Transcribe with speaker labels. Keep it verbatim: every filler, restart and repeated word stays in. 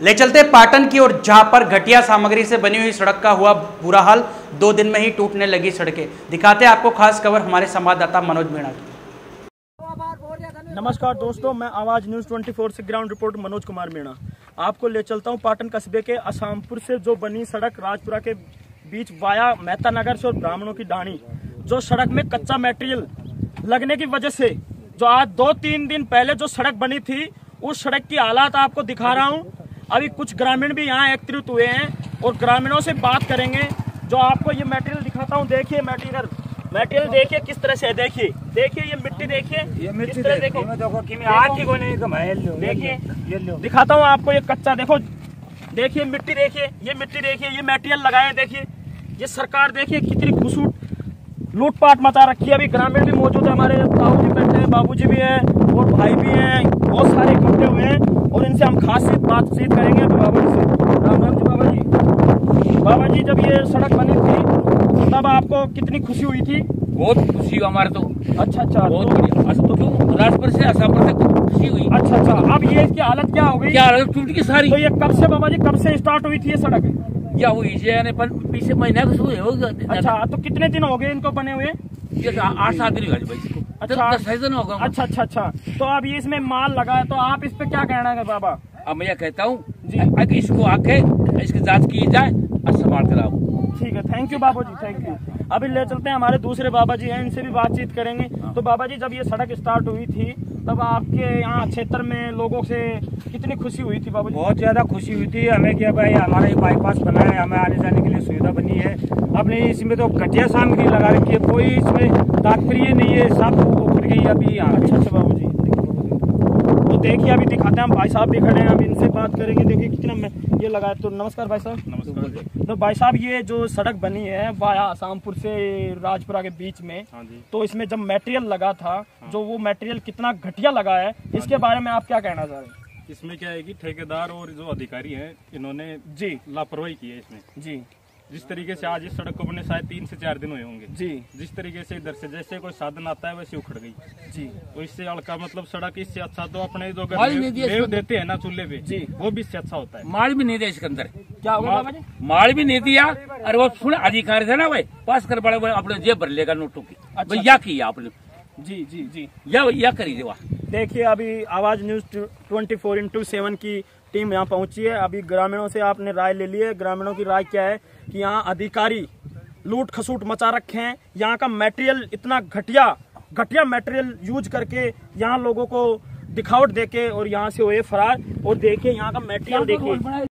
Speaker 1: ले चलते पाटन की ओर, जहां पर घटिया सामग्री से बनी हुई सड़क का हुआ बुरा हाल। दो दिन में ही टूटने लगी सड़कें। दिखाते हैं आपको खास खबर हमारे संवाददाता मनोज मीणा की।
Speaker 2: नमस्कार दोस्तों, मैं आवाज न्यूज चौबीस से ग्राउंड रिपोर्ट मनोज कुमार मीणा आपको ले चलता हूं पाटन कस्बे के असामपुर से जो बनी सड़क राजपुरा के बीच वाया मेहता नगर से और ब्राह्मणों की ढाणी। जो सड़क में कच्चा मटेरियल लगने की वजह से जो आज दो तीन दिन पहले जो सड़क बनी थी, उस सड़क की हालात आपको दिखा रहा हूं। अभी कुछ ग्रामीण भी यहाँ एकत्रित हुए हैं और ग्रामीणों से बात करेंगे। जो आपको ये मटेरियल दिखाता हूँ, देखिए मटेरियल मटेरियल देखिए किस तरह से, देखिए देखिए ये मिट्टी, देखिए ये मिट्टी देखो, देखिए दिखाता हूँ आपको। ये कच्चा देखो, देखिए मिट्टी, देखिए ये मिट्टी, देखिए ये मटेरियल लगाए, देखिए ये सरकार देखिए कितनी घुसूट लूटपाट मचा रखी है। अभी ग्रामीण भी मौजूद है, हमारे ताऊ जी बैठे हैं, बाबूजी भी हैं और भाई भी हैं, बहुत सारे इकट्ठे हुए हैं और इनसे हम खास बातचीत करेंगे। बाबा जी से राम राम जी। बाबा जी बाबा जी जब ये सड़क बनी थी तब आपको कितनी खुशी हुई थी?
Speaker 3: बहुत खुशी हुई हमारे तो।
Speaker 2: अच्छा अच्छा,
Speaker 3: बहुत बढ़िया। तो क्यों राजपुर से असामपुर तक खुशी हुई।
Speaker 2: अच्छा अच्छा, अब ये इसकी हालत क्या हो गई?
Speaker 3: क्या हालत टूट गई सारी।
Speaker 2: तो ये कब से बाबा जी, कब से स्टार्ट हुई थी ये सड़क?
Speaker 3: क्या हुई पीछे महीना कुछ हुए होगा।
Speaker 2: अच्छा, तो कितने दिन हो गए इनको बने हुए?
Speaker 3: आठ सात दिन हुए।
Speaker 2: अच्छा
Speaker 3: होगा।
Speaker 2: अच्छा अच्छा अच्छा, तो अब ये इसमें माल लगा है, तो आप इस पे क्या कहना है बाबा?
Speaker 3: अब मैं कहता हूँ इसको आके इसकी जांच की जाए और संभाल कर आओ।
Speaker 2: ठीक है, थैंक यू बाबू जी, थैंक यू। अभी ले चलते हैं, हमारे दूसरे बाबा जी हैं, इनसे भी बातचीत करेंगे। तो बाबा जी जब ये सड़क स्टार्ट हुई थी तब आपके यहाँ क्षेत्र में लोगों से कितनी खुशी हुई थी बाबा जी?
Speaker 4: बहुत ज्यादा खुशी हुई थी हमें कि भाई हमारा ये बाईपास बना है, हमें आने जाने के लिए सुविधा बनी है। अपने इसमें तो घटिया सामग्री लगा रखी है, कोई इसमें तात्पर्य नहीं है, सब उखड़ गई अभी यहाँ।
Speaker 2: अच्छा अच्छा बाबू जी, तो देखिए अभी दिखाते हैं, हम भाई साहब भी खड़े हैं, हम इनसे बात करेंगे। देखिए कितना में ये लगा है। तो नमस्कार भाई साहब।
Speaker 4: नमस्कार।
Speaker 2: तो भाई साहब ये जो सड़क बनी है वाया आसामपुर से राजपुरा के बीच में, तो इसमें जब मटेरियल लगा था, जो वो मटेरियल कितना घटिया लगा है, इसके बारे में आप क्या कहना चाह रहे हैं?
Speaker 4: इसमें क्या है कि ठेकेदार और जो अधिकारी हैं इन्होंने
Speaker 2: जी
Speaker 4: लापरवाही की है इसमें।
Speaker 2: जी,
Speaker 4: जिस तरीके से आज इस सड़क को बने शायद तीन से चार दिन हुए होंगे
Speaker 2: जी।
Speaker 4: जिस तरीके से इधर से जैसे कोई साधन आता है वैसे उखड़ गई
Speaker 2: जी।
Speaker 4: तो इससे अड़का मतलब सड़क इससे अच्छा तो अपने जो
Speaker 3: माल नहीं दिया
Speaker 4: लेव देते हैं ना चूल्हे पे
Speaker 2: जी,
Speaker 4: वो भी इससे अच्छा होता है।
Speaker 3: माल भी नहीं दिया इसके अंदर।
Speaker 2: क्या होगा बाबा जी?
Speaker 3: माल भी नहीं दिया। अरे वो सुन अधिकारी थे ना भाई, पास कर बड़े बड़े अपने जेब भर लेगा नोटों की।
Speaker 2: अच्छा,
Speaker 3: या किया आपने?
Speaker 2: जी जी जी,
Speaker 3: या या करी देवा।
Speaker 2: देखिए अभी आवाज news twenty four into seven की टीम यहाँ पहुंची है। अभी ग्रामीणों से आपने राय ले ली है। ग्रामीणों की राय क्या है कि यहाँ अधिकारी लूट खसूट मचा रखे हैं। यहाँ का मटेरियल इतना घटिया घटिया मटेरियल यूज करके यहाँ लोगों को दिखावट देके और यहाँ से हुए फरार। और देखिए यहाँ का मटेरियल देखिए।